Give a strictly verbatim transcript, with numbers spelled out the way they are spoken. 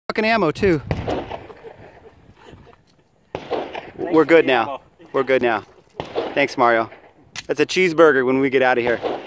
Fucking ammo too. We're good now. We're good now. Thanks, Mario. That's a cheeseburger when we get out of here.